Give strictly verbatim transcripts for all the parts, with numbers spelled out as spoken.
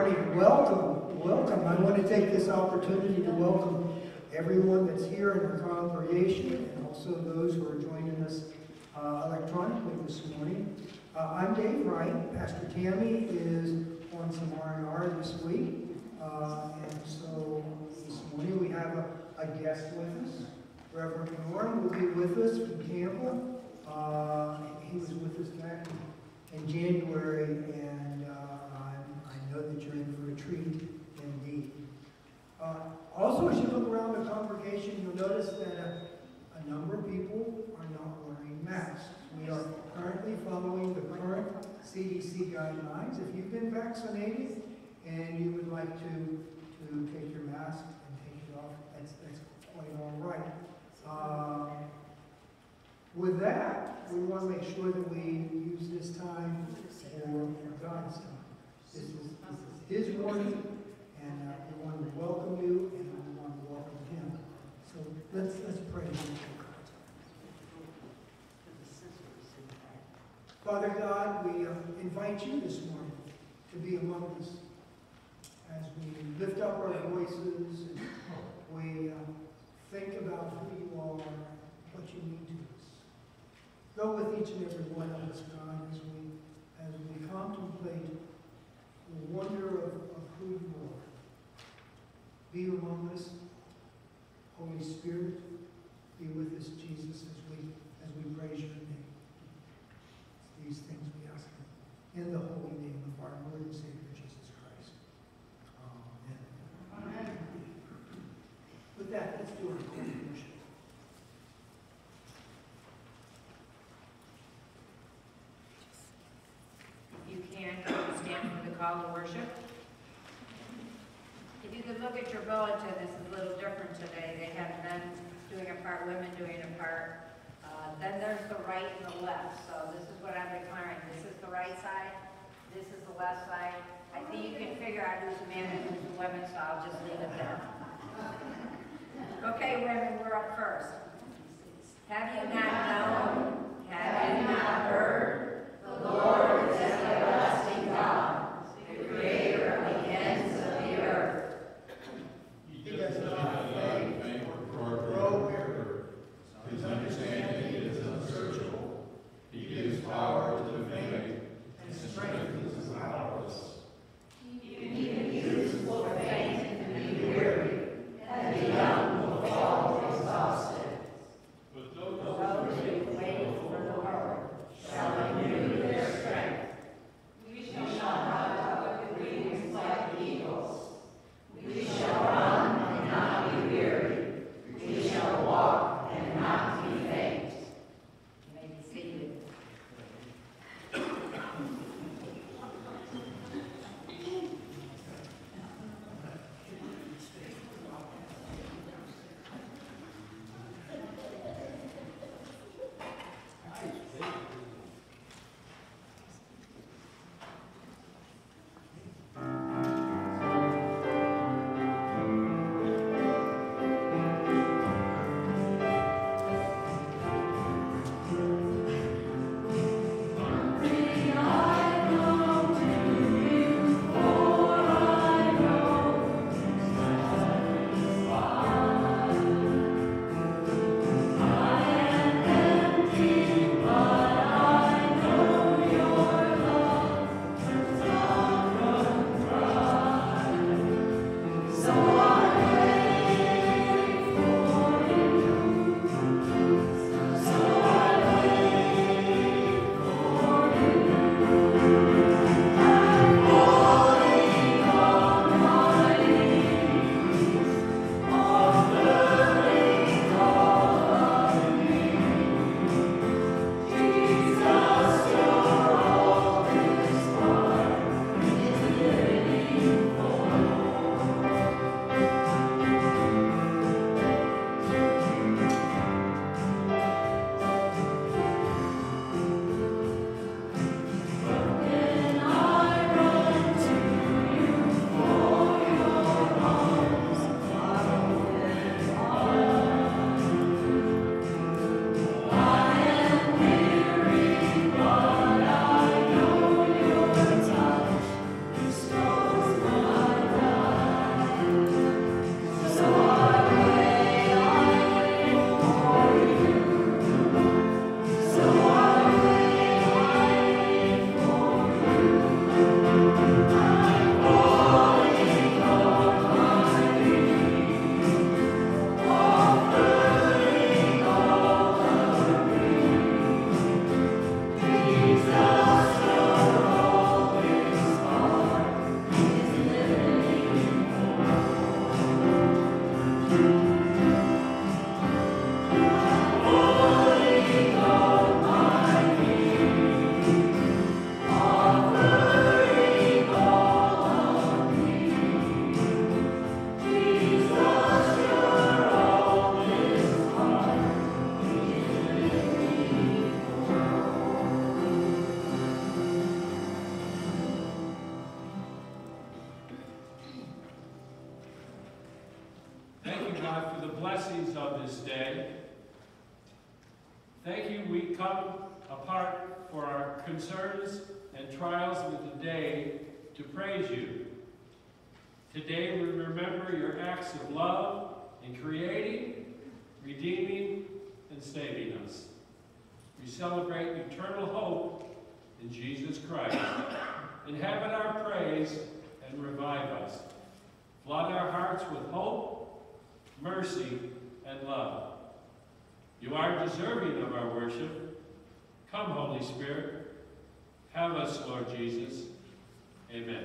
right, welcome, welcome. I want to take this opportunity to welcome everyone that's here in our congregation and also those who are joining us uh, electronically this morning. Uh, I'm Dave Wright. Pastor Tammy is on some R and R this week. Uh, and so this morning we have a, a guest with us. Reverend Norm will be with us from Campbell. Uh, he was with us back in, in January, and uh, I, I know that you're in for a treat indeed. Uh, also, as you look around the congregation, you'll notice that a, a number of people are not wearing masks. We are currently following the current C D C guidelines. If you've been vaccinated and you would like to, to take your mask and take it off, that's, that's quite all right. Uh, with that, we want to make sure that we use this time for God's time. This is, this is His morning, and uh, we want to welcome you, and we want to welcome Him. So let's let's pray. Father God, we uh, invite you this morning to be among us as we lift up our voices and we uh, think about who you are, what you mean to us. Go with each and every one of us, God, as we as we contemplate the wonder of, of who you are. Be among us, Holy Spirit. Be with us, Jesus, as we as we praise your name. These things we ask in the holy name of our Lord and Savior Jesus Christ. Amen. Amen. With that, let's do our corporate worship. If you can, stand for the call to worship. If you could look at your bulletin, this is a little different today. They have men doing a part, women doing a part. Uh, then there's the right and the left. So this is what I'm declaring. This is the right side. This is the left side. I think you can figure out who's the man and who's the woman, so I'll just leave it there. Okay, women, we're up first. Have you not known? Have you not heard? The Lord is an everlasting God, the creator of the ends of the earth. He does not faint or grow weary. His understanding is unsearchable. He gives power to the faint and strengthens the powerless. Even youths will faint and be weary, and the young will fall exhausted. But those who God, for the blessings of this day. Thank you, we come apart for our concerns and trials of the day to praise you. Today we remember your acts of love in creating, redeeming, and saving us. We celebrate eternal hope in Jesus Christ. Inhabit our praise and revive us. Flood our hearts with hope, mercy, and love. You are deserving of our worship. Come, Holy Spirit. Have us, Lord Jesus. Amen.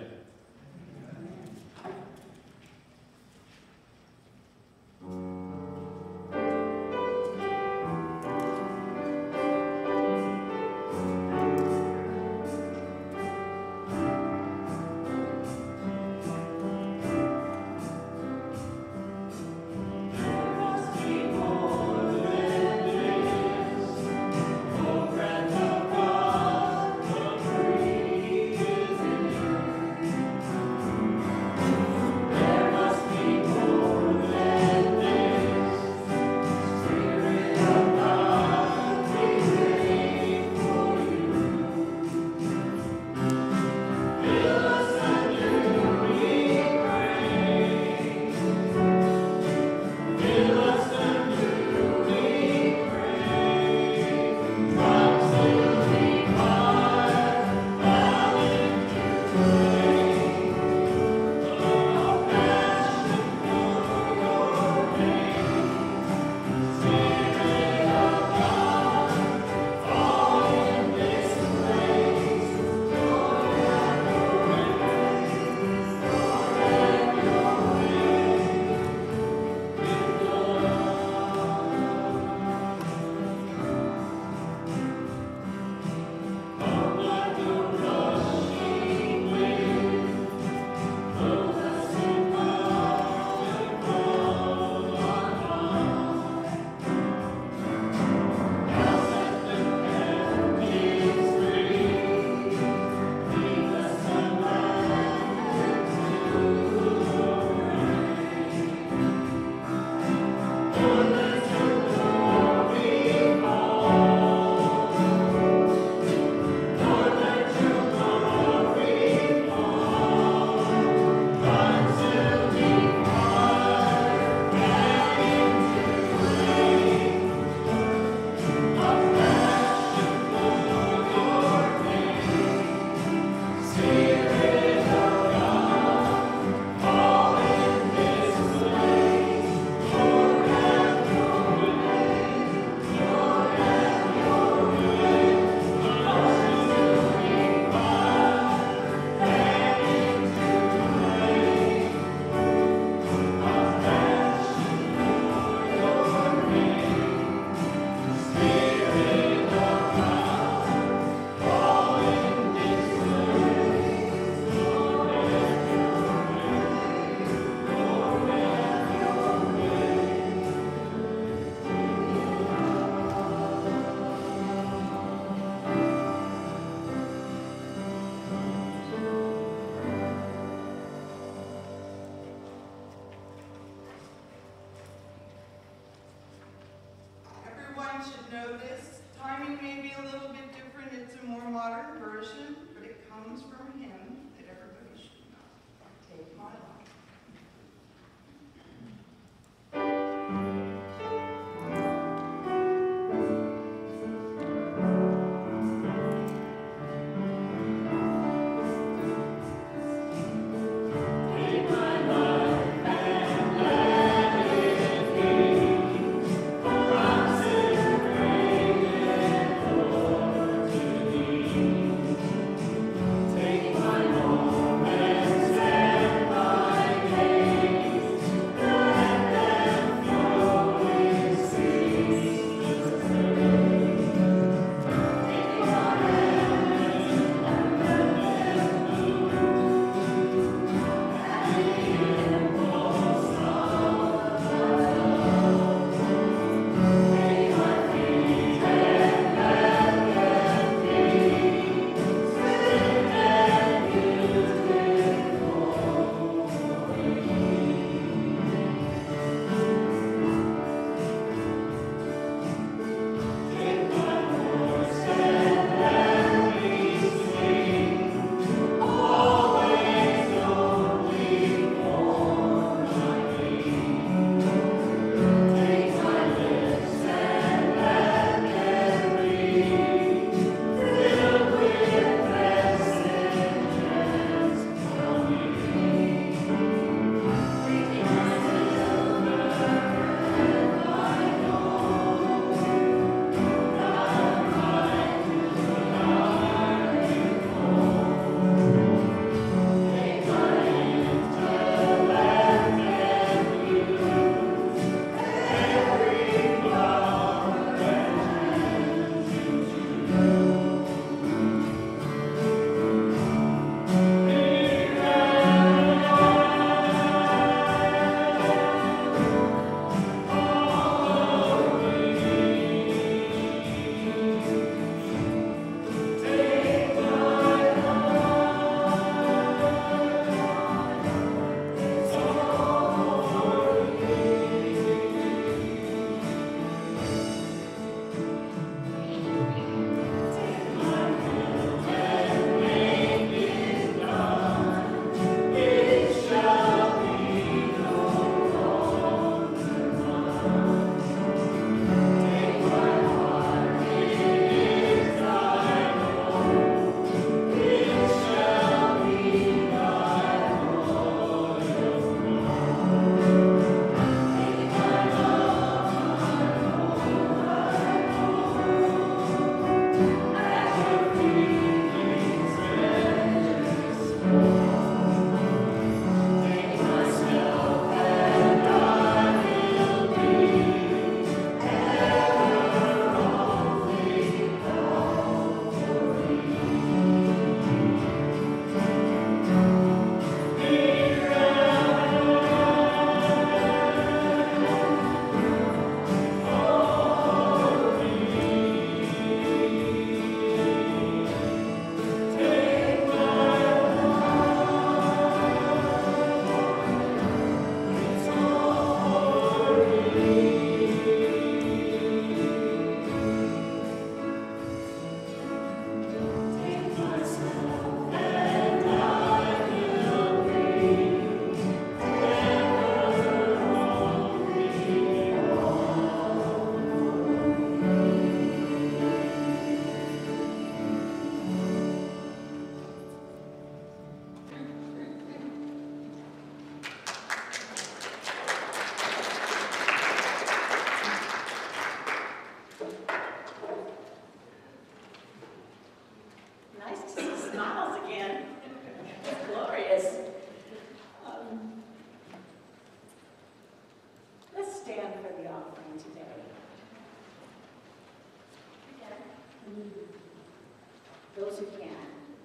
Should know this. Timing may be a little bit different. It's a more modern version, but it comes from him that everybody should know. Take my life. Take offering today. Those who can.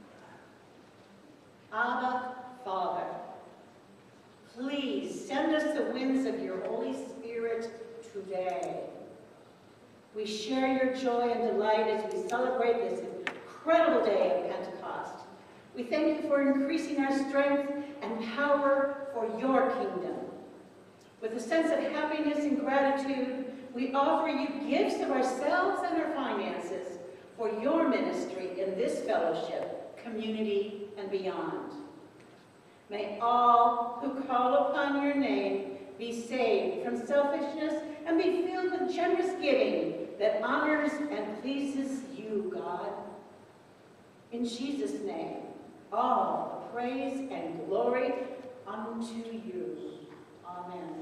Abba, Father, please send us the winds of your Holy Spirit today. We share your joy and delight as we celebrate this incredible day of Pentecost. We thank you for increasing our strength and power for your kingdom. With a sense of happiness and gratitude, we offer you gifts of ourselves and our finances for your ministry in this fellowship, community, and beyond. May all who call upon your name be saved from selfishness and be filled with generous giving that honors and pleases you, God. In Jesus' name, all praise and glory unto you. Amen.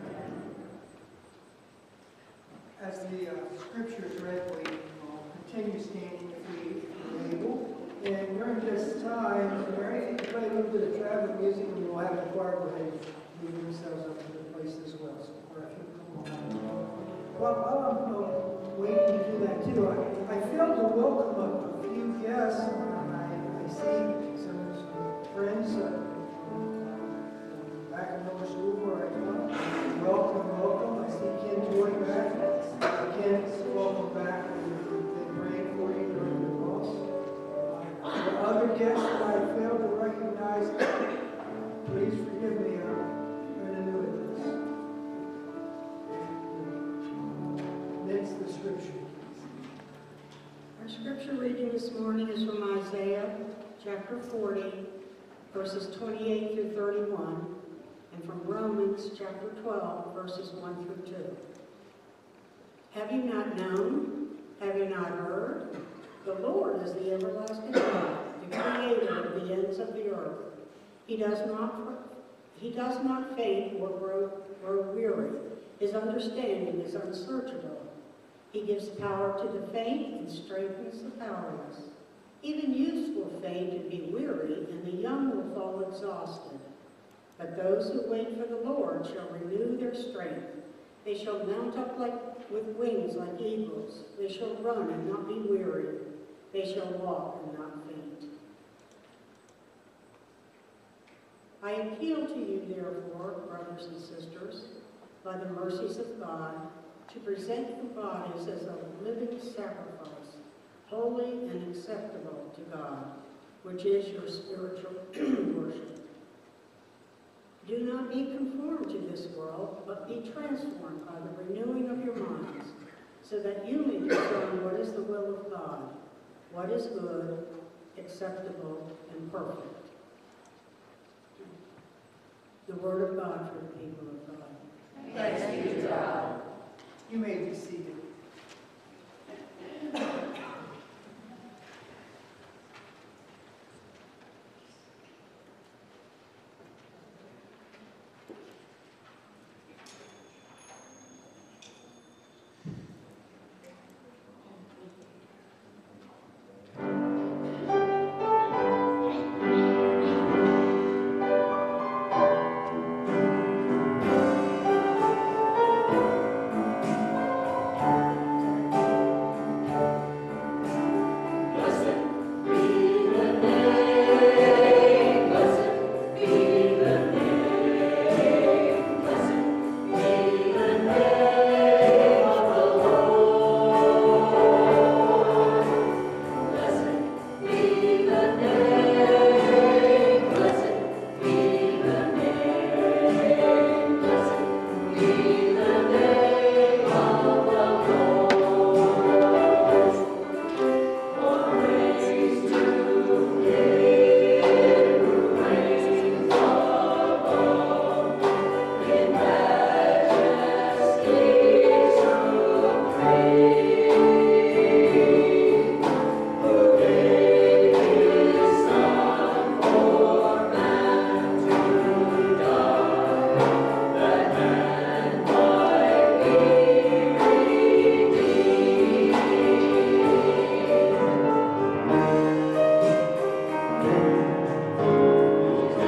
As the uh, scriptures read, we will continue standing if we are able. And during this time, Mary, if you could play a little bit of traveling music, and we'll have the choir go ahead and move themselves up to the place as well. So, or if you come on. Well, while I'm uh, waiting to do that too, I, I failed to welcome a, a few guests. I, I see some, some friends uh, back in Nova School where I come. Welcome, welcome. I see Ken Joy back. Ken, welcome back. We've been praying for you during the cross. The other guests that I failed to recognize, please forgive me. I'm kind of new at this. Next, the scripture. Our scripture reading this morning is from Isaiah chapter forty, verses twenty-eight through thirty-one, and from Romans chapter twelve, verses one through two. Have you not known? Have you not heard? The Lord is the everlasting God, the creator of the ends of the earth. He does not, he does not faint or grow, grow weary. His understanding is unsearchable. He gives power to the faint and strengthens the powerless. Even youths will faint and be weary, and the young will fall exhausted. But those who wait for the Lord shall renew their strength. They shall mount up like with wings like eagles. They shall run and not be weary. They shall walk and not faint. I appeal to you, therefore, brothers and sisters, by the mercies of God, to present your bodies as a living sacrifice, holy and acceptable to God, which is your spiritual worship. Do not be conformed to this world, but be transformed by the renewing of your minds, so that you may discern what is the will of God, what is good, acceptable, and perfect. The word of God for the people of God. Thanks be to God. You may be seated.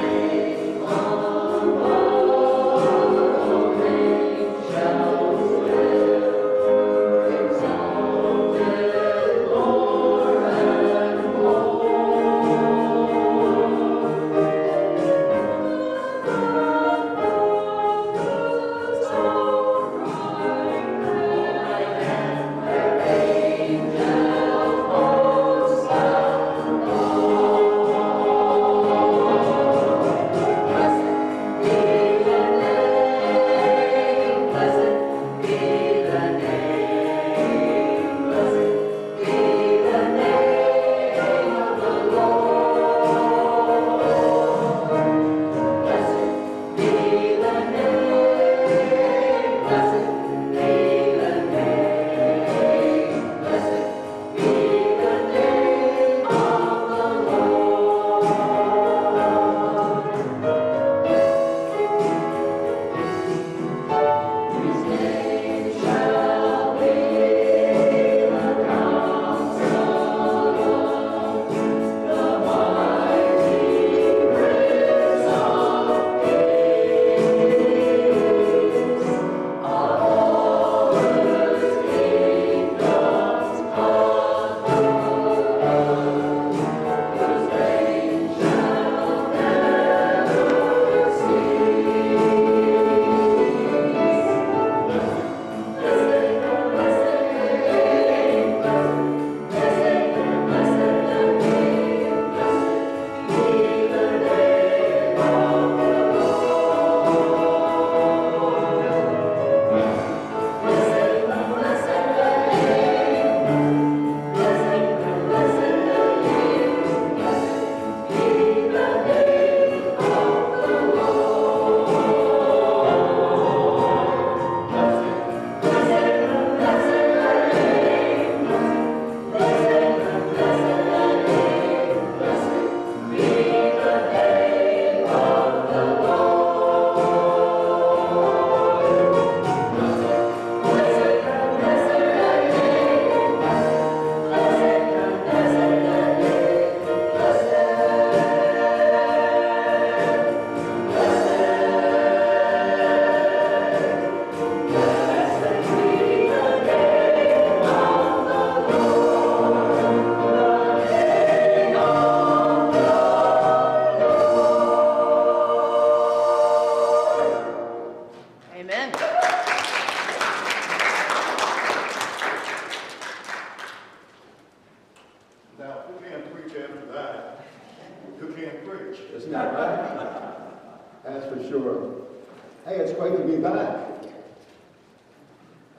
Shall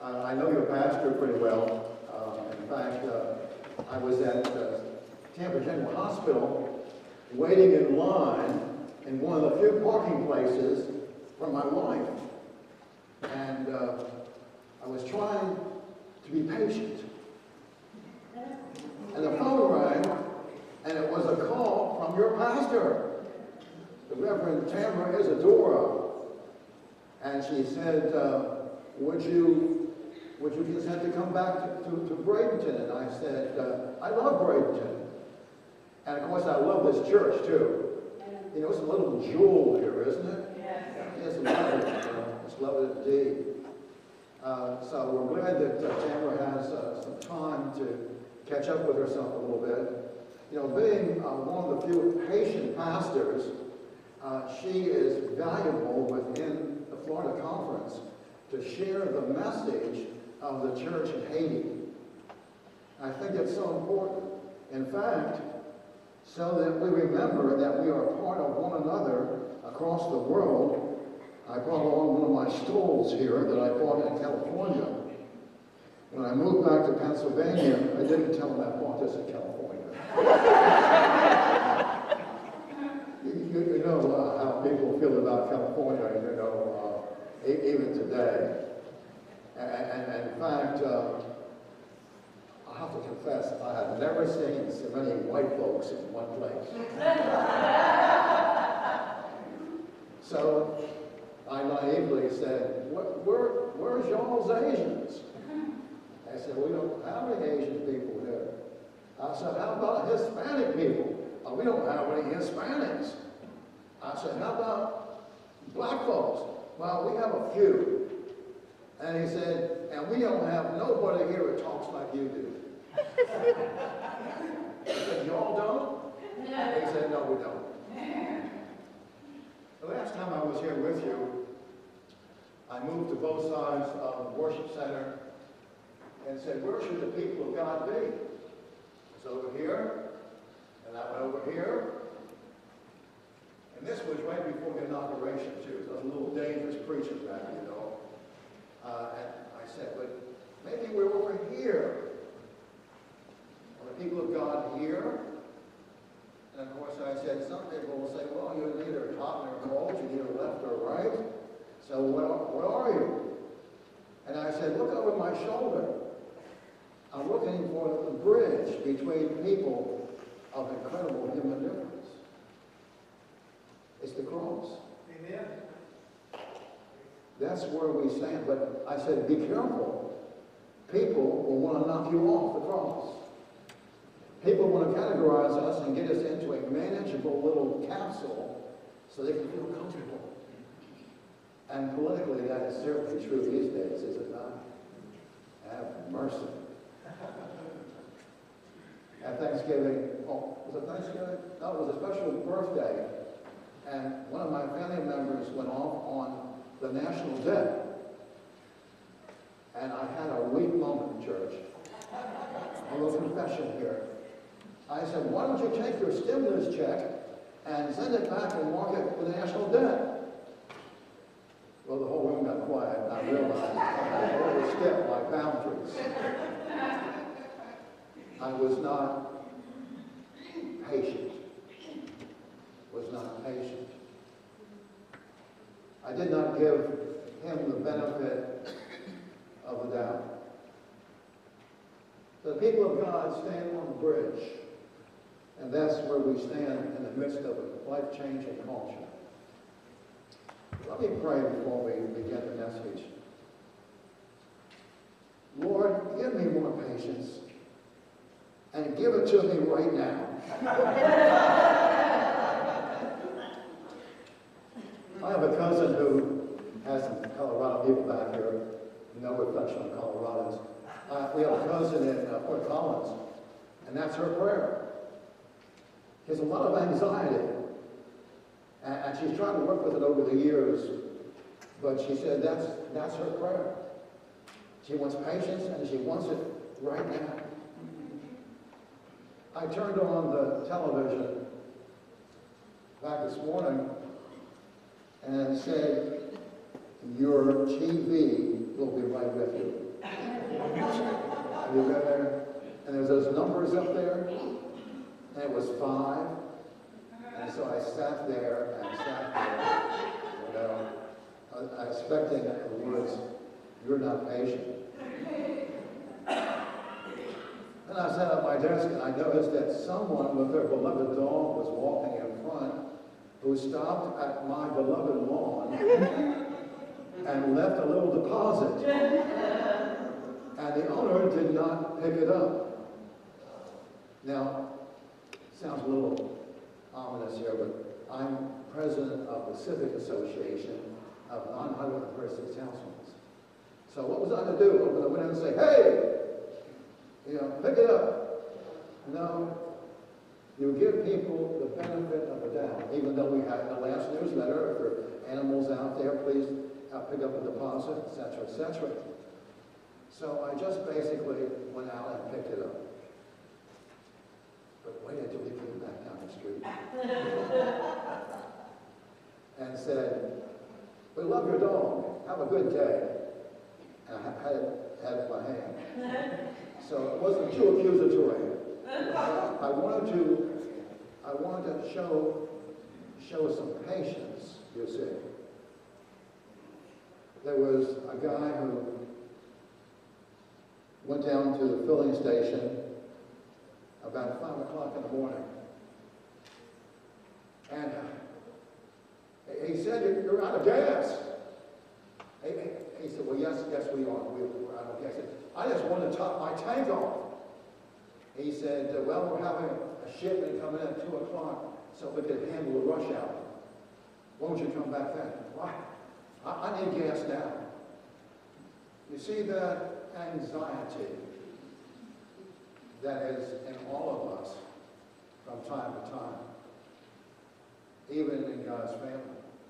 Uh, I know your pastor pretty well. Uh, in fact, uh, I was at uh, Tampa General Hospital waiting in line in one of the few parking places for my wife. And uh, I was trying to be patient. And the phone rang, and it was a call from your pastor, the Reverend Tamara Isadora. And she said, uh, would you would you consent to come back to, to, to Bradenton? And I said, uh, I love Bradenton. And of course, I love this church, too. You know, it's a little jewel here, isn't it? Yes. It's lovely. You know, it's lovely indeed. Uh, so we're glad that uh, Tamara has uh, some time to catch up with herself a little bit. You know, being uh, one of the few Haitian pastors, uh, she is valuable within the Florida Conference to share the message of the church in Haiti. I think it's so important. In fact, so that we remember that we are part of one another across the world, I brought along one of my stools here that I bought in California. When I moved back to Pennsylvania, I didn't tell them I bought this in California. you, you, you know uh, how people feel about California, you know, uh, e even today. And, and in fact, uh, I have to confess, I have never seen so many white folks in one place. So I naively said, where, where's y'all's Asians? I said, we don't have any Asian people here. I said, how about Hispanic people? Oh, we don't have any Hispanics. I said, how about black folks? Well, we have a few. And he said, and we don't have nobody here who talks like you do. I said, y'all don't? He said, no, we don't. The last time I was here with you, I moved to both sides of the worship center and said, where should the people of God be? It's over here, and I went over here. And this was right before the inauguration, too. So it was a little dangerous preaching back, you know. Uh, and I said, but maybe we're over here. Are the people of God here? And of course I said, some people will say, well, you're neither hot nor cold, you're neither left or right. So what, what are you? And I said, look over my shoulder. I'm looking for the bridge between people of incredible human difference. It's the cross. Amen. That's where we stand. But I said, be careful. People will want to knock you off the cross. People want to categorize us and get us into a manageable little capsule so they can feel comfortable. And politically, that is certainly true these days, is it not? Have mercy. At Thanksgiving, oh, was it Thanksgiving? No, it was a special birthday. And one of my family members went off on the national debt. And I had a weak moment in church. A little confession here. I said, why don't you take your stimulus check and send it back and mark it for the national debt? Well, the whole room got quiet, and I realized I overstepped my boundaries. I was not patient. Was not patient. I did not give him the benefit of the doubt. The people of God stand on the bridge, and that's where we stand in the midst of a life-changing culture. Let me pray before we begin the message. Lord, give me more patience, and give it to me right now. I have a cousin who has some Colorado people back here. No reflection on Coloradans. Uh, we have a cousin in uh, Fort Collins, and that's her prayer. She has a lot of anxiety, and, and she's trying to work with it over the years, but she said that's, that's her prayer. She wants patience, and she wants it right now. I turned on the television back this morning and said, your T V will be right with you. Have you been there? And there's those numbers up there, and it was five. And so I sat there and sat there, you know, I- I expecting the words, "You're not patient." And I sat at my desk and I noticed that someone with their beloved dog was walking in front, who stopped at my beloved lawn and left a little deposit. And the owner did not pick it up. Now, sounds a little ominous here, but I'm president of the Civic Association of nine hundred thirty-six households. So what was I to do? I was going to went in and say, "Hey, you know, pick it up." No, you give people the benefit of the doubt, even though we had the last newsletter, if there are animals out there, please uh, pick up a deposit, et cetera, et cetera. So I just basically went out and picked it up. But wait until we came back down the street. And said, "We love your dog. Have a good day." And I had it, had it in my hand. So it wasn't too accusatory. I wanted to, I wanted to show, show some patience, you see. There was a guy who went down to the filling station about five o'clock in the morning. And he said, "You're, you're out of gas." He, he said, "Well, yes, yes, we are. We, we're out of gas." I said, "I just want to top my tank off." He said, "Well, we're having a shipment coming in at two o'clock, so we could handle the rush hour. Won't you come back then?" "Why? I, I need gas now." You see that anxiety that is in all of us from time to time, even in God's family.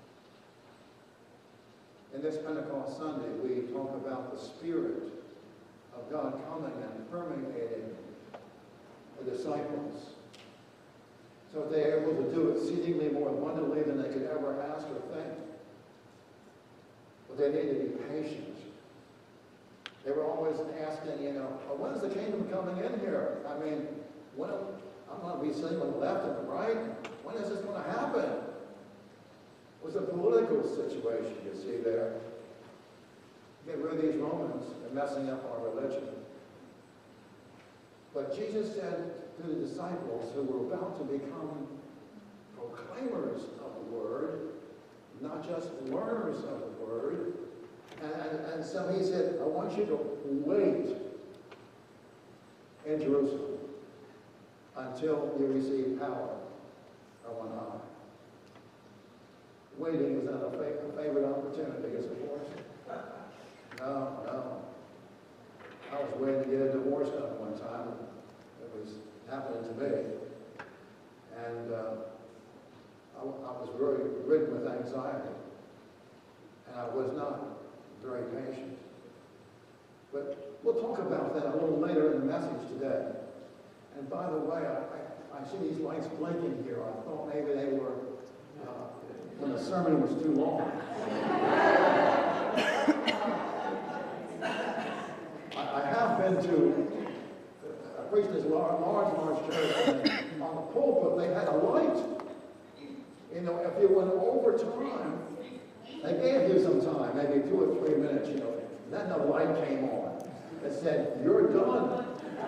In this Pentecost Sunday, we talk about the Spirit of God coming and permeating the disciples, so that they are able to do exceedingly more abundantly than they could ever ask or think. But they need to be patient. They were always asking, you know, "Oh, when is the kingdom coming in here? I mean, when I'm going to be sitting on the left and the right. When is this going to happen?" It was a political situation, you see there. Get rid of these Romans and messing up our religion. But Jesus said to the disciples who were about to become proclaimers of the word, not just learners of the word, and, and, and so he said, "I want you to wait in Jerusalem until you receive power from on high." Waiting was not a, fa a favorite opportunity as a divorce. No, no. I was waiting to get a divorce done one time. It was happening to me. And uh, I, I was very ridden with anxiety. And I was not very patient. But we'll talk about that a little later in the message today. And by the way, I, I, I see these lights blinking here. I thought maybe they were uh, when the sermon was too long. I, I have been to uh, preach this large, large, large church, and on the pulpit they had a light. You know, if you went over time, they gave you some time, maybe two or three minutes, you know. Then the light came on. It said, "You're done."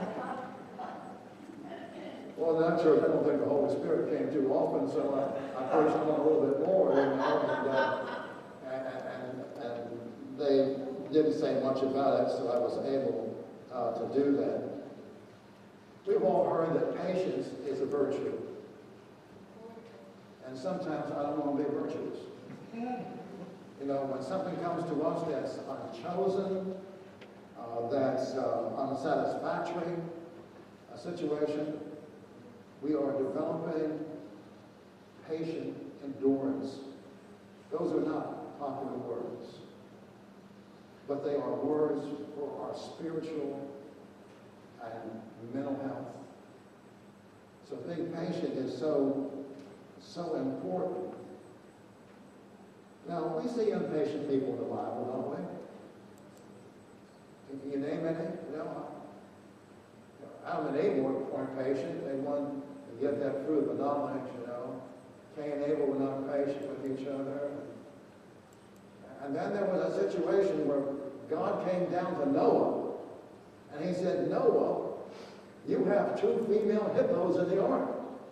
Well, in that church, I don't think the Holy Spirit came too often, so I, I preached on a little bit more, you know, and, uh, and, and, and they didn't say much about it, so I was able uh, to do that. We've all heard that patience is a virtue. And sometimes I don't want to be virtuous. You know, when something comes to us that's unchosen, uh, that's uh, unsatisfactory, a situation, we are developing patient endurance. Those are not popular words, but they are words for our spiritual and mental health. So being patient is so, so important. Now, we see impatient people in the Bible, don't Can you name any? You know, Adam and Eve weren't, weren't patient. They wanted to get that fruit of the knowledge, you know. Cain and Abel were not patient with each other. And then there was a situation where God came down to Noah, and he said, Noah, you have two female hippos in the ark.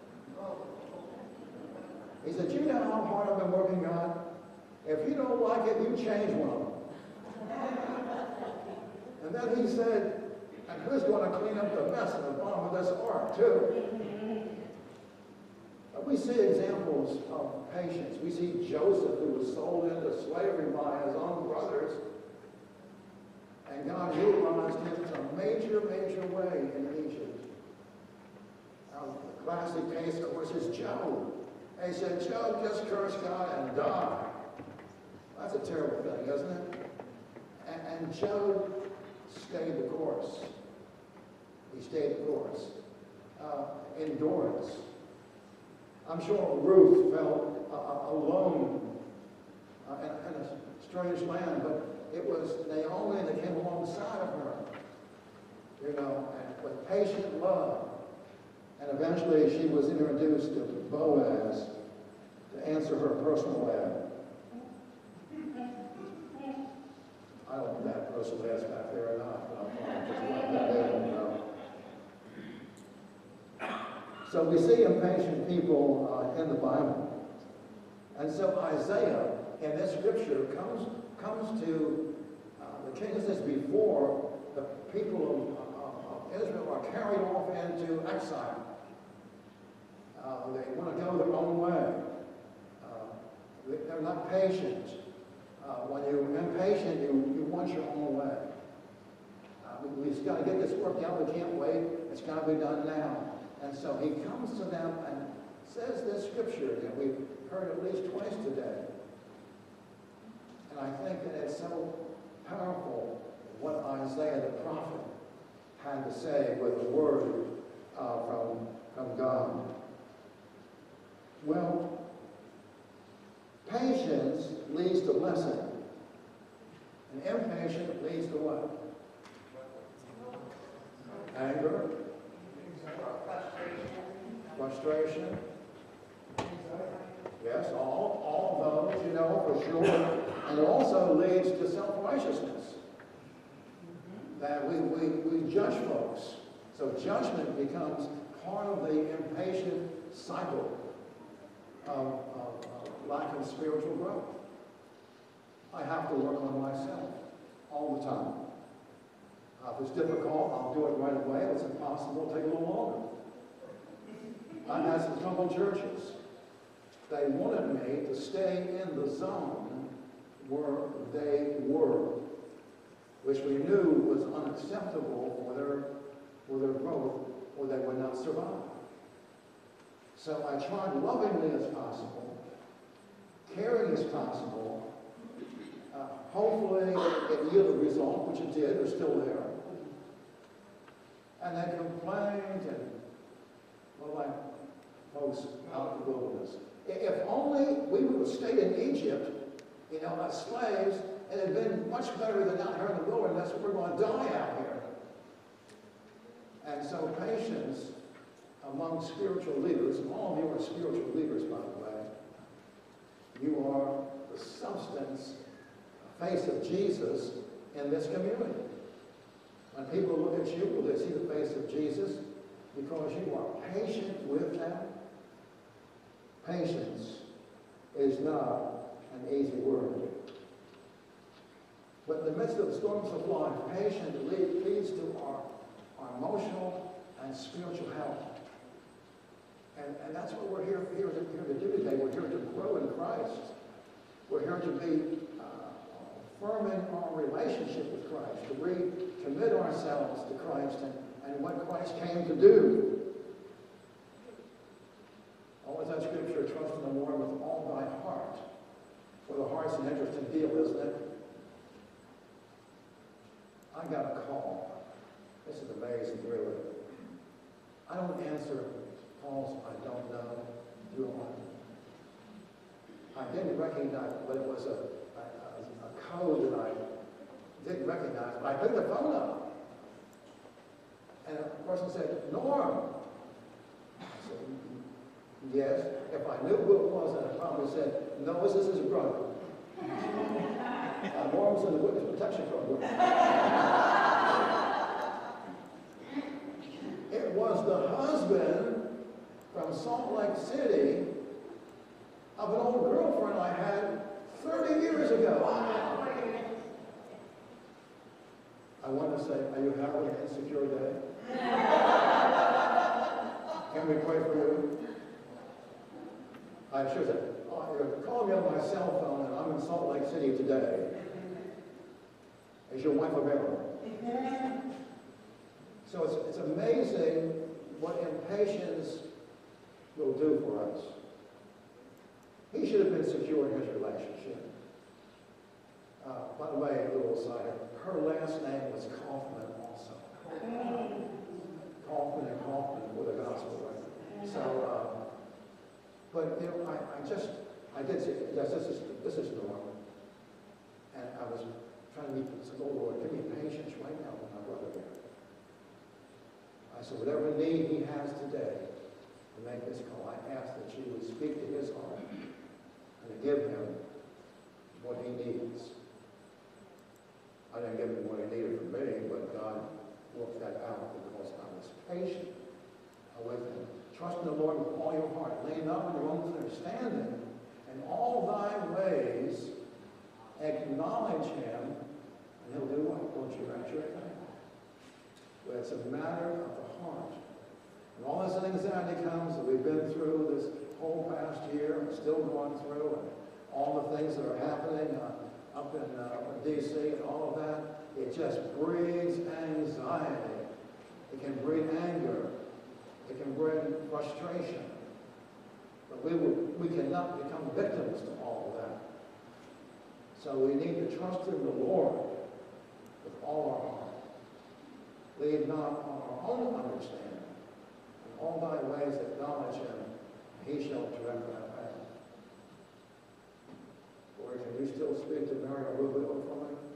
He said, you know how hard I've been working, God? If you don't like it, you change one. And then he said, and who's going to clean up the mess in the bottom of this ark, too? But we see examples of patience. We see Joseph, who was sold into slavery by his own brothers, and God utilized him in a major, major way in Egypt. Now, the classic case, of course, is Job. And he said, Job, just curse God and die. That's a terrible thing, isn't it? And, and Job stayed the course. He stayed the course. Uh, endurance. I'm sure Ruth felt uh, uh, alone uh, in, in a strange land, but it was Naomi that came alongside of her, you know, and with patient love. And eventually she was introduced to Boaz to answer her personal ad. I don't know if that personal ad's back there or not, but I'm fine. Just let that in, you know. So we see impatient people uh, in the Bible. And so Isaiah, in this scripture, comes, comes to uh, the king says before the people of, of, of Israel are carried off into exile. Uh, they want to go their own way. Uh, they're not patient. Uh, when you're impatient, you, you want your own way. Uh, we, we've got to get this worked out. We can't wait. It's got to be done now. And so he comes to them and says this scripture that we've heard at least twice today. And I think that it's so powerful what Isaiah the prophet had to say with a word uh, from, from God. Well, patience leads to blessing. And impatience leads to what? Anger. Frustration. Yes, all, all those, you know, for sure. And it also leads to self-righteousness. That we, we, we judge folks. So judgment becomes part of the impatient cycle of, of, of lack of spiritual growth. I have to work on myself all the time. Uh, if it's difficult, I'll do it right away. If it's impossible, it'll take a little longer. I've had some couple churches. They wanted me to stay in the zone where they were, which we knew was unacceptable for their, for their growth, or they would not survive. So I tried lovingly as possible, caring as possible. Uh, hopefully it yielded a result, which it did. They're still there. And they complained and, well, like folks out in the wilderness. If only we would have stayed in Egypt, you know, as slaves, it had been much better than out here in the wilderness. We're going to die out here. And so patience among spiritual leaders, and all of you are spiritual leaders, by the way, you are the substance, face of Jesus in this community. When people look at you, will they see the face of Jesus? Because you are patient with them. Patience is not an easy word. But in the midst of the storms of life, patience leads to our, our emotional and spiritual health. And, and that's what we're here, here, to, here to do today. We're here to grow in Christ. We're here to be uh, firm in our relationship with Christ, to recommit ourselves to Christ and, and what Christ came to do. Always that scripture, trust in the Lord with all thy heart. For the heart's an interesting deal, isn't it? I got a call. This is amazing, really. I don't answer calls I don't know, do I? I didn't recognize, but it was a, a, a code that I didn't recognize, but I picked the phone up. And a person said, Norm. I said, yes. If I knew who it was, I'd probably said, no, this is his brother. uh, Norm's in the witness protection program. It was the husband from Salt Lake City of an old girlfriend I had thirty years ago. I want to say, are you having an insecure day? Can we pray for you? I sure said, oh, you're calling me on my cell phone and I'm in Salt Lake City today. Is your wife available? So it's, it's amazing what impatience will do for us. He should have been secure in his relationship. Uh, by the way, a little aside, her last name was Kaufman also. Kaufman and Kaufman with a gospel, right? So, uh, but you know, I, I just, I did say, yes, this is, this is normal. And I was trying to be, said, oh Lord, give me patience right now with my brother here. I said, whatever need he has today to make this call, I ask that you would speak to his heart and to give him what he needs. I didn't give him what he needed from me, but God worked that out because I was patient with him. Trust in the Lord with all your heart. Lean not on your own understanding. In all thy ways, acknowledge him, and he'll do what? Won't you write your name? But it's a matter of the heart. And all this anxiety comes that we've been through this whole past year and still going through, and all the things that are happening uh, up in, uh, up in D C and all of that, it just breeds anxiety. It can breed anger. It can bring frustration. But we, will, we cannot become victims to all of that. So we need to trust in the Lord with all our heart. Lean not on our own understanding. In all thy ways acknowledge him, and he shall direct thy path. Lord, can you still speak to Mary Rubio for me?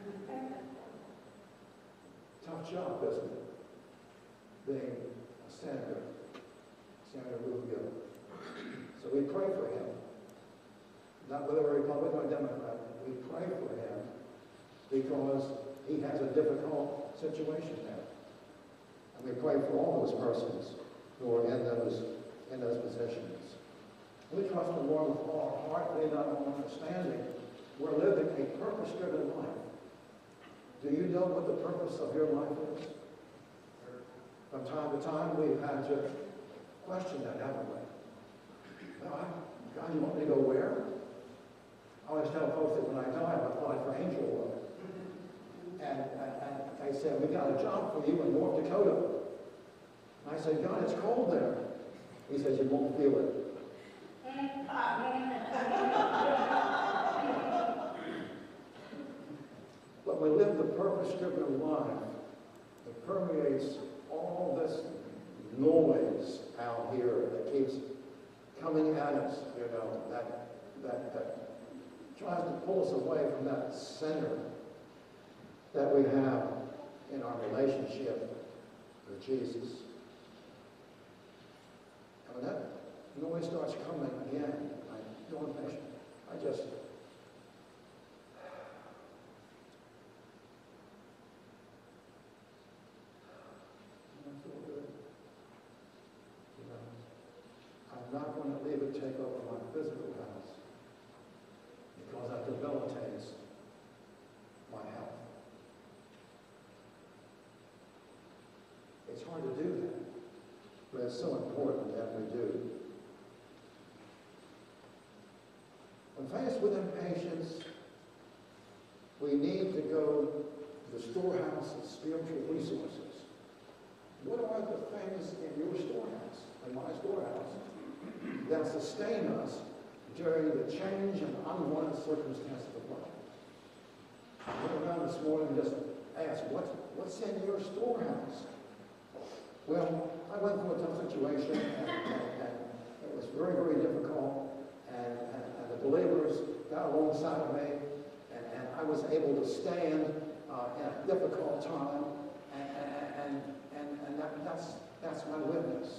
Tough job, isn't it? Being a senator, Senator Rubio. So we pray for him. Not whether a Republican or Democrat. We pray for him because he has a difficult situation now. And we pray for all those persons who are in those, in those positions. We trust the Lord with all our heart, lean not on understanding. We're living a purpose-driven life. Do you know what the purpose of your life is? From time to time, we've had to question that, haven't we? God, God, you want me to go where? I always tell folks that when I die, I'm applied for angel work. And, and, and they said, we got a job for you in North Dakota. And I said, God, it's cold there. He says, you won't feel it. But we live the purpose-driven life that permeates all this noise out here that keeps coming at us, you know, that, that, that tries to pull us away from that center that we have in our relationship with Jesus. And when that noise starts coming again, I don't impatient. I just I'm not going to leave it take over my physical house because that debilitates my health. It's hard to do that, but it's so important that we do. When faced with impatience, we need to go to the storehouse of spiritual resources. What are the things in your storehouse, in my storehouse, that sustain us during the change and unwanted circumstances of life? I went around this morning and just asked, what's, what's in your storehouse? Well, I went through a tough situation, and, and, and it was very, very difficult, and, and, and the believers got alongside of me, and, and I was able to stand uh, in a difficult time, and, and, and, and that, that's, that's my witness.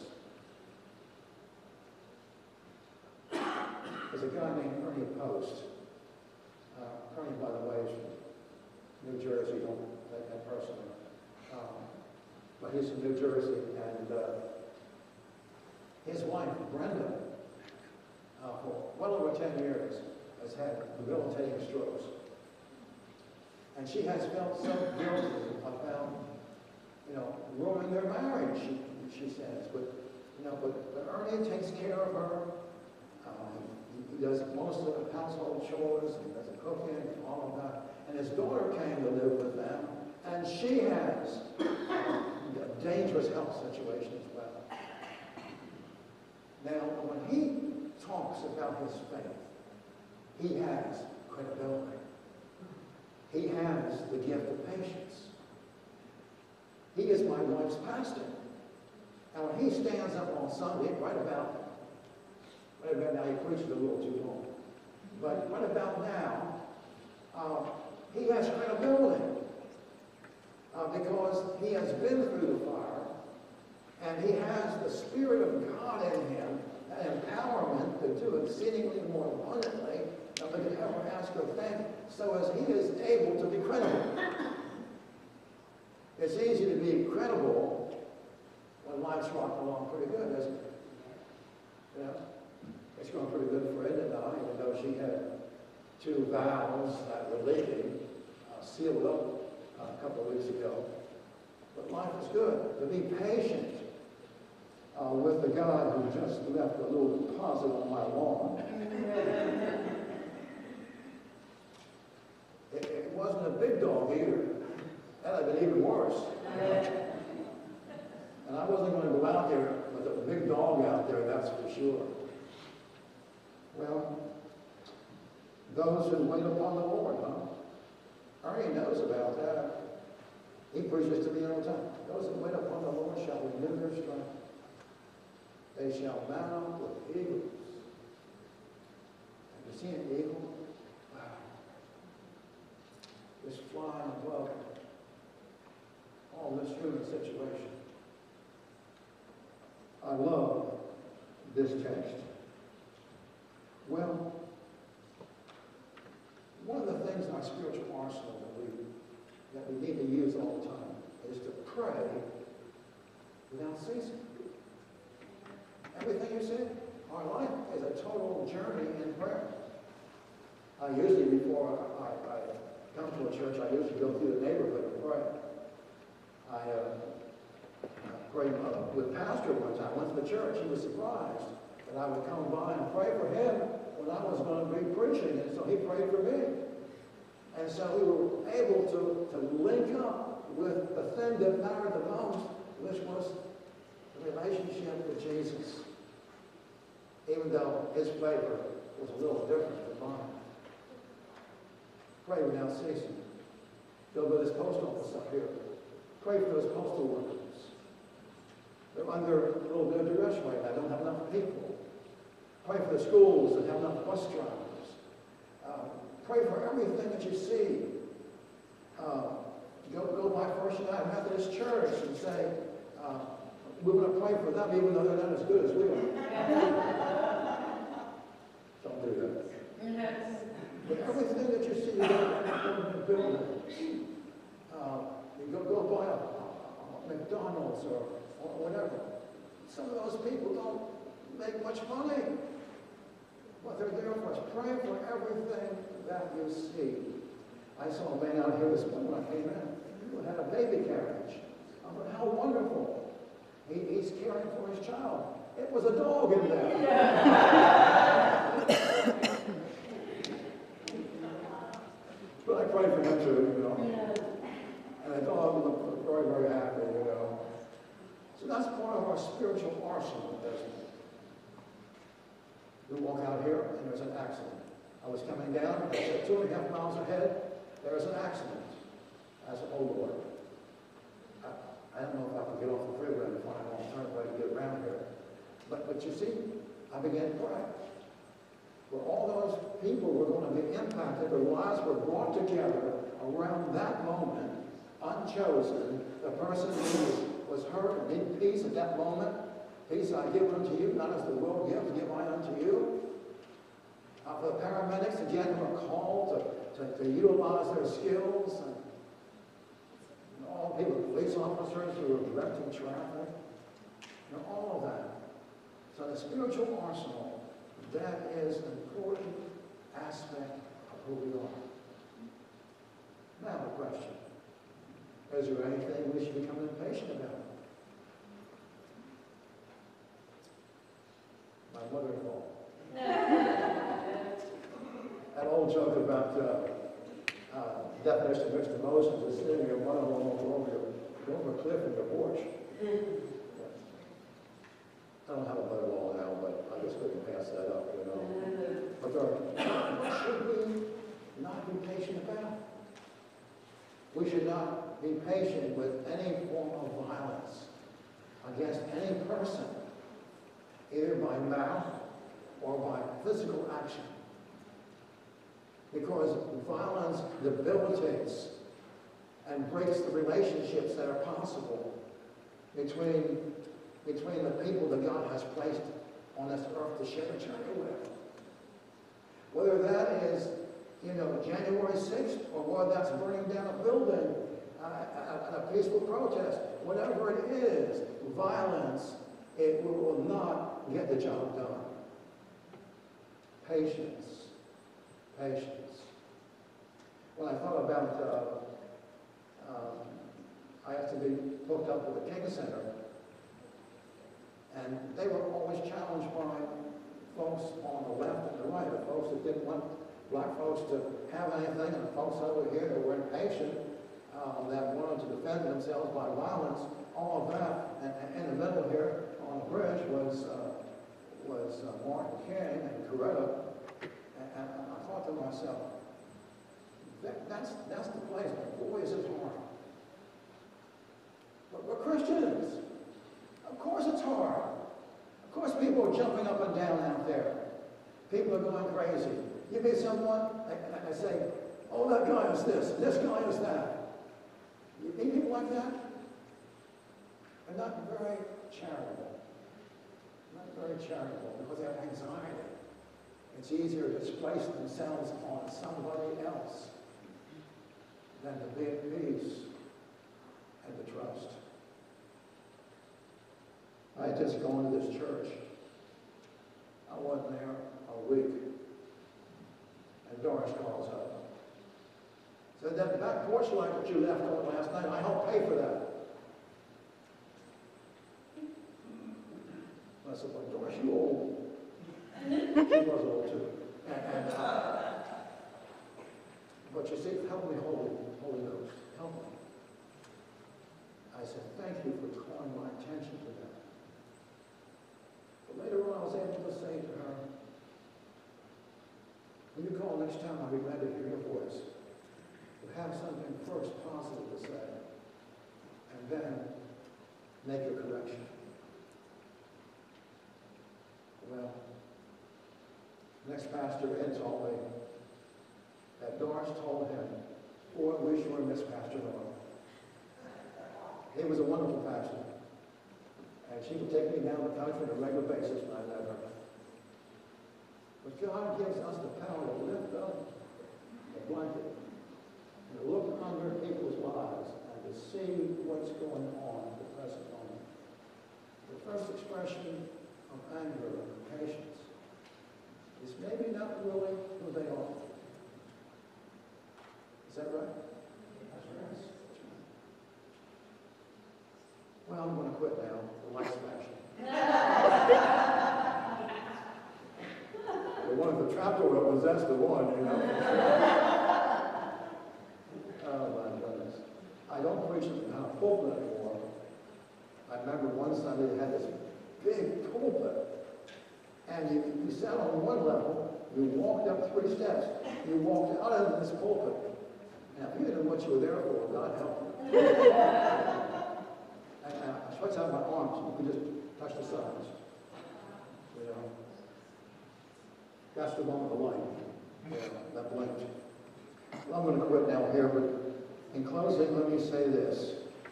There's a guy named Ernie Post. Uh, Ernie, by the way, is from New Jersey, don't take that personally. Um, but he's from New Jersey, and uh, his wife, Brenda, uh, for well over ten years, has had debilitating strokes. And she has felt so guilty about, you know, ruining their marriage, she, she says. But, you know, but, but Ernie takes care of her. Um, he, he does most of the household chores, and does the cooking and all of that. And his daughter came to live with them, and she has uh, a dangerous health situation as well. Now, when he talks about his faith, he has credibility. He has the gift of patience. He is my wife's pastor. And when he stands up on Sunday, right about, right about now, he preached a little too long, but right about now, uh, he has credibility uh, because he has been through the fire, and he has the Spirit of God in him, that empowerment to do exceedingly more abundantly than we could ever ask or think, so as he is able to be credible. It's easy to be credible when life's rocking along pretty good, isn't it? You know, it's going pretty good for Ed and I, even though she had two vows that were leaking, uh, sealed up uh, a couple of weeks ago. But life is good. To be patient uh, with the guy who just left a little deposit on my lawn. It, it wasn't a big dog either. That would have been even worse. And I wasn't going to go out there with a big dog out there, that's for sure. Well, those who wait upon the Lord, huh? Ernie knows about that. He preaches to me all the time. Those who wait upon the Lord shall renew their strength. They shall mount up with eagles. Have you seen an eagle? Wow. Just flying above all this human situation. I love this text. Well, one of the things in our spiritual arsenal that we, that we need to use all the time is to pray without ceasing. Everything you said, our life is a total journey in prayer. I usually, before I, I come to a church, I usually go through the neighborhood and pray. I uh, prayed uh, with Pastor one time. I went to the church. He was surprised that I would come by and pray for him when I was going to be preaching, and so he prayed for me. And so we were able to, to link up with the thing that mattered the most, which was the relationship with Jesus, even though his flavor was a little different than mine. Pray without ceasing. Go to this post office up here. Pray for those postal workers. They're under a little bit of duress right now. They don't have enough people. Pray for the schools that have enough bus drivers. Uh, pray for everything that you see. Uh, go, go by First United Methodist Church and say, uh, we're going to pray for them even though they're not as good as we are. Don't do that. Yes. But everything that you see, you go to the buildings. Uh, you go, go by a, a McDonald's or, or whatever. Some of those people don't make much money. But they're there for us. Pray for everything that you see. I saw a man out here this morning when I came in who had a baby carriage. I thought, how wonderful. He, he's caring for his child. It was a dog in there. But I prayed for him too, you know. And the dog looked very, very happy, you know. So that's part of our spiritual arsenal, isn't it? We walk out here and there's an accident. I was coming down, I said two and a half miles ahead, there's an accident. I said, oh Lord. I, I don't know if I can get off the freeway and find an alternative way to get around here. But, but you see, I began to pray. Where all those people were going to be impacted, their lives were brought together around that moment, unchosen, the person who was hurt and needed peace at that moment, peace I give unto you, not as the world gives, give I unto you. Uh, for the paramedics, again, who are called to, to, to utilize their skills, and, and all people, police officers who are directing traffic, you know, all of that. So the spiritual arsenal, that is an important aspect of who we are. Now the question, is there anything we should become impatient about? My mother-in-law. That old joke about uh, uh, definition of mixed emotions is sitting your mother-in-law over your, over a cliff in your porch. I don't have a mother-in-law now, but I just couldn't pass that up, you know. But there are, what should we not be patient about? We should not be patient with any form of violence against any person, either by mouth or by physical action. Because violence debilitates and breaks the relationships that are possible between, between the people that God has placed on this earth to share each other with. Whether that is, you know, January sixth, or whether that's burning down a building uh, at a peaceful protest, whatever it is, violence, it will not get the job done. Patience. Patience. When I thought about, uh, um, I had to be hooked up with the King Center, and they were always challenged by folks on the left and the right, the folks that didn't want black folks to have anything, and the folks over here that were impatient, uh, that wanted to defend themselves by violence, all of that. And, and in the middle here on the bridge was, uh, was uh, Martin King and Coretta. And, and I thought to myself, that, that's, that's the place, but boy is it hard. But we're Christians. Of course it's hard. Of course people are jumping up and down out there. People are going crazy. You meet someone, and I say, oh, that guy is this, and this guy is that. You meet people like that? They're not very charitable. Not very charitable because they have anxiety. It's easier to place themselves on somebody else than to be at peace and to trust. I had just gone to this church. I wasn't there a week. And Doris calls up. Said, that back porch light that you left on last night, I helped pay for that. I said, well, Doris, you old. She was old too. And, and, uh, but you see, help me, Holy, Holy Ghost, help me. I said, thank you for calling my attention to that. But later on, I was able to say to her, when you call next time, I'll be glad to hear your voice. You have something first positive to say, and then make a correction. Well, next pastor Ed told me that Doris told him, boy, we sure miss Pastor Norm. He was a wonderful pastor. And she would take me down the country on a regular basis when I met her. But God gives us the power to lift up the blanket and to look under people's lives and to see what's going on at the present moment. The first expression of anger and patience is maybe not really who they are. Is that right? That's right. That's right. Well, I'm going to quit now. The light's flashing. The one at the trapdoor was, that's the one, you know. Oh, my goodness. I don't preach in a pulpit anymore. I remember one Sunday they had this big pulpit. And you, you sat on one level, you walked up three steps, you walked out of this pulpit. Now, if you didn't know what you were there for, God help you. And I stretched out my arms, you could just touch the sides. You know? That's the one with the light. Yeah, that blinked. I'm going to quit now here, but in closing, let me say this.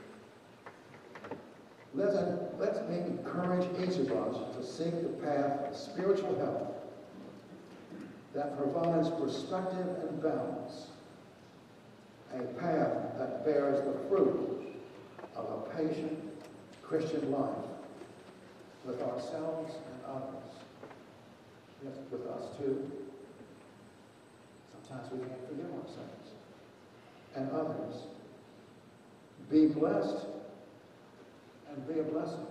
Let us, let's encourage each of us to seek the path of spiritual health that provides perspective and balance, a path that bears the fruit of a patient Christian life with ourselves and others. Yes, with us too. Sometimes we can't forgive ourselves and others. Be blessed and be a blessing.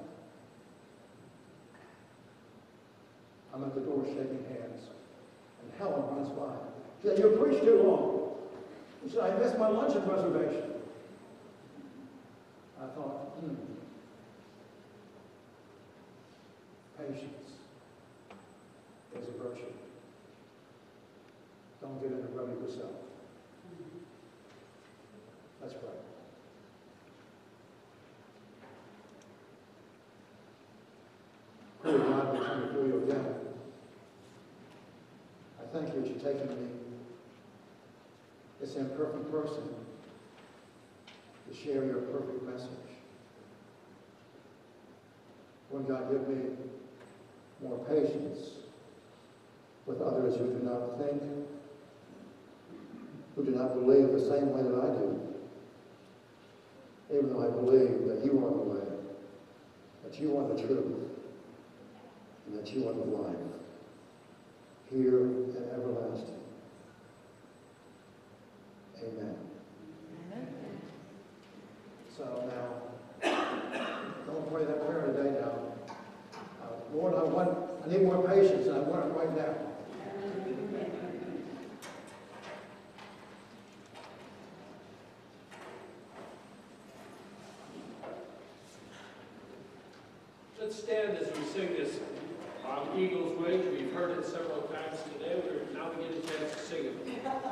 I'm at the door shaking hands, and Helen runs by. She said, "You preached too long." She said, "I missed my luncheon reservation." I thought, hmm. Patience is a virtue. Don't get in a rut yourself. Let's pray. Holy God, we come before you again. I thank you that you've taken me, this imperfect person, to share your perfect message. Lord God, give me more patience with others who do not think, who do not believe the same way that I do. Even though I believe that you are the way, that you are the truth, and that you are the life, here and everlasting. Amen. Amen. So now, don't pray that prayer today now. Uh, Lord, I want, I need more patience, and I want it right now. Let's stand as we sing this um, Eagle's Wings. We've heard it several times today. We're now we get a chance to sing it.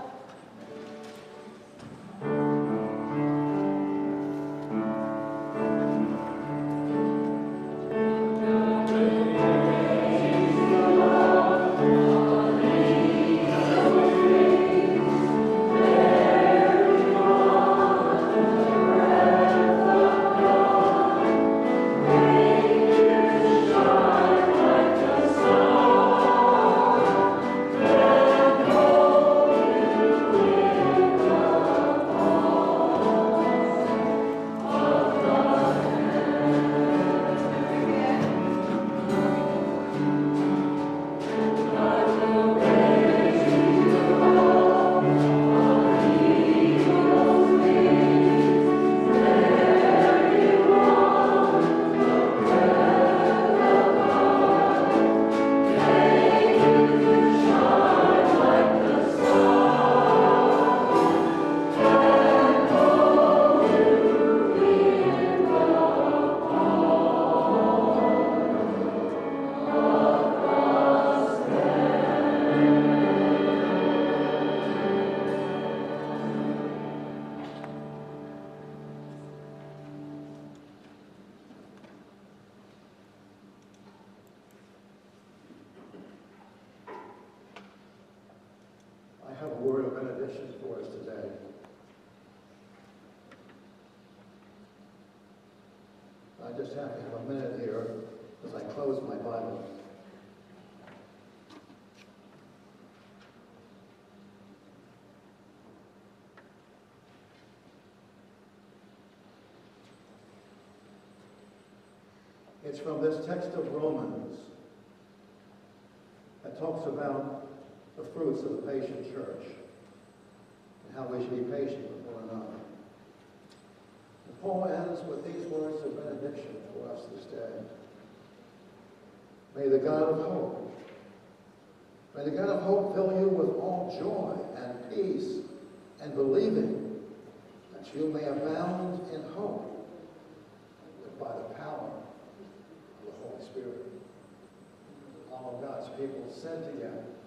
I have a word of benediction for us today. I just have to have a minute here as I close my Bible. It's from this text of Romans that talks about the fruits of the patient church and how we should be patient with one another. And Paul ends with these words of benediction for us this day. May the God of hope, may the God of hope fill you with all joy and peace and believing, that you may abound in hope, that by the power of the Holy Spirit, all of God's people said together,